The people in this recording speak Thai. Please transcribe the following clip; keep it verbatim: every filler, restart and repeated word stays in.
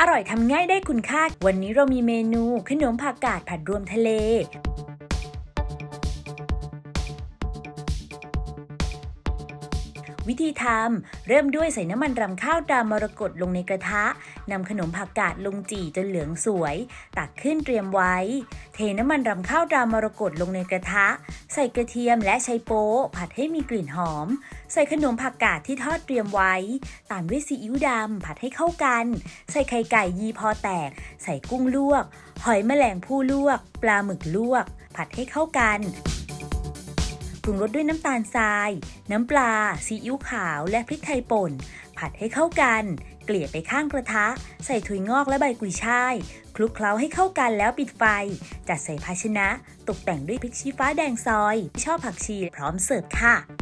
อร่อยทำง่ายได้คุณค่าวันนี้เรามีเมนูขนมผักกาดผัดรวมทะเลวิธีทำเริ่มด้วยใส่น้ำมันรำข้าวตรามรกตลงในกระทะนำขนมผักกาดลงจี่จนเหลืองสวยตักขึ้นเตรียมไว้เทน้ำมันรำข้าวตรามรกตลงในกระทะใส่กระเทียมและไชโป๊ผัดให้มีกลิ่นหอมใส่ขนมผักกาดที่ทอดเตรียมไว้ตามด้วยซีอิ๊วดำผัดให้เข้ากันใส่ไข่ไก่ยีพอแตกใส่กุ้งลวกหอยแมลงภู่ลวกปลาหมึกลวกผัดให้เข้ากันปรุงรสด้วยน้ำตาลทรายน้ำปลาซีอิ๊วขาวและพริกไทยป่นผัดให้เข้ากันเกลี่ยไปข้างกระทะใส่ถั่วงอกและใบกุยช่ายคลุกเคล้าให้เข้ากันแล้วปิดไฟจัดใส่ภาชนะตกแต่งด้วยพริกชี้ฟ้าแดงซอยชอบผักชีพร้อมเสิร์ฟค่ะ